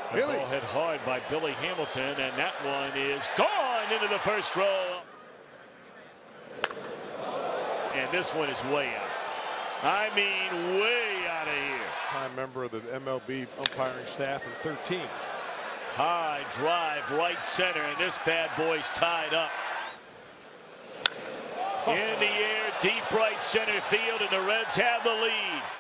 The ball hit hard by Billy Hamilton, and that one is gone into the first row. And this one is way out. I mean, way out of here. I'm a member of the MLB umpiring staff in 13. High drive right center, and this bad boy's tied up. In the air, deep right center field, and the Reds have the lead.